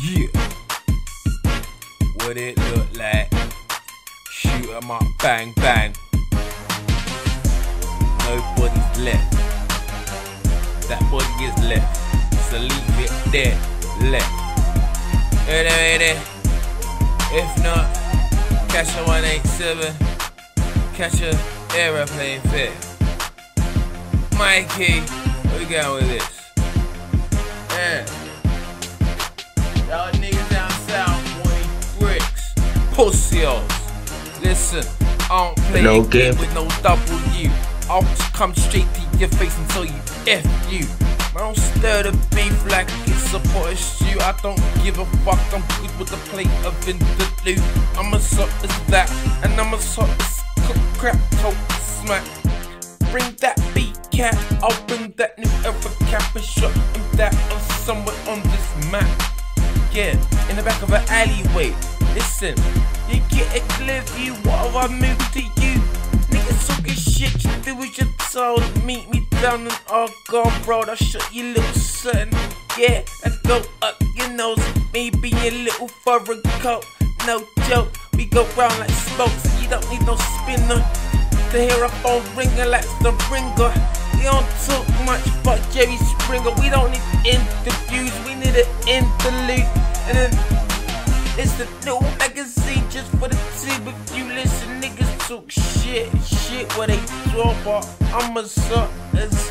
Yeah. What it look like? Shoot 'em up, bang bang. Nobody's left. That body is left. So leave it there, left. Ready. If not, catch a 187. Catch a aeroplane fit. Mikey, where we going with this? Y'all niggas down south want these bricks. Pussy-os. Listen, I don't play no a game with no W. I'll just come straight to your face and tell you F you. I don't stir the beef like it's a pot of stew. I don't give a fuck, I'm good with the plate of vindaloo. I'm as hot as that, and I'm as hot as cook crap, coke smack. Bring that beat cat, I'll bring that new era cap and shot him that on somewhere on this map. Yeah, in the back of an alleyway. Listen, you get a clear view, what have I moved to you? Niggas talking shit, you do as you're told. Meet me down in Argonne Road, I'll shut you little son. Yeah, and go up your nose, maybe a little foreign coat. No joke, we go round like smoke, so you don't need no spinner to hear a phone ringing like the ringer. We don't talk much, fuck Jerry Springer. We don't need interviews, we need an interlude. And then it's the new magazine just for the team. If you listen, niggas talk shit where they draw, but I'm as hot as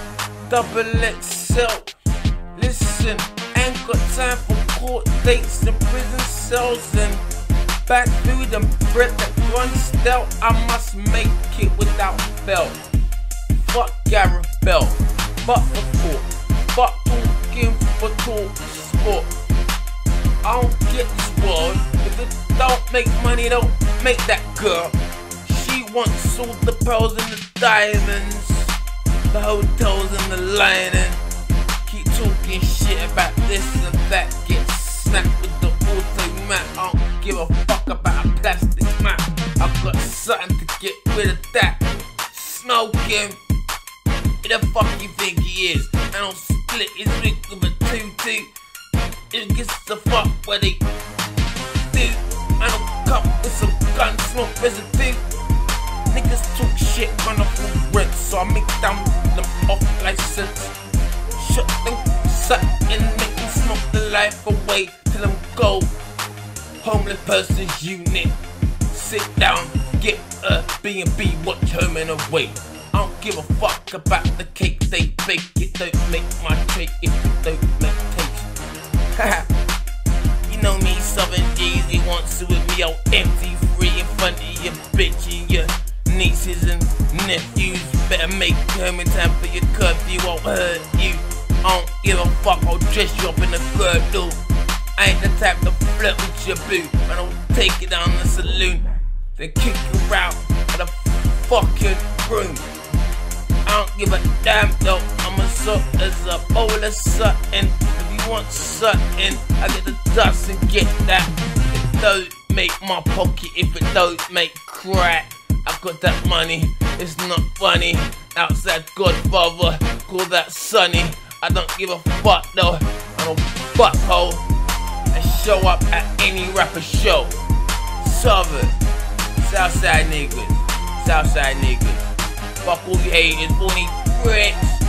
XXL. Listen, ain't got time for court dates and prison cells and bad food and bread that runs out. I must make it without fail. Fuck Gareth Bell, fuck the court, fuck talking for talk sport. I don't get this world. If it don't make money, don't make that girl. She wants all the pearls and the diamonds, the hotels and the lining. Keep talking shit about this and that. Get snapped with the automat. I don't give a fuck about a plastic map. I got something to get rid of that. Smoking. Who the fuck you think he is? I don't split his wig with a 2-2. It gets the fuck where they do. I don't come with some gun smoke residue. Niggas talk shit on the full rent, so I make them off license. Shut them suck and make them smoke the life away till them go. Homeless person's unit. Sit down, get a B&B, watch home and away. I don't give a fuck about the cake they bake. It don't make my cake if it don't make taste. Haha. You know me, Southern G's, he wants to with me all empty, free in front of your bitch and your nieces and nephews. Better make home in time for your curfew, won't hurt you. I don't give a fuck, I'll dress you up in a girdle. I ain't the type to flirt with your boo. I don't take it down the saloon, then kick you out of the fucking room. I don't give a damn though, I'm as hot as a bowl of something. If you want something, I get the dust and get that. It don't make my pocket if it don't make crack. I've got that money, it's not funny. Outside Godfather, call that Sonny. I don't give a fuck though, I'm a butthole. I show up at any rapper show. Southern, Southside niggas, Southside niggas. Fuck all you haters, 40 bricks.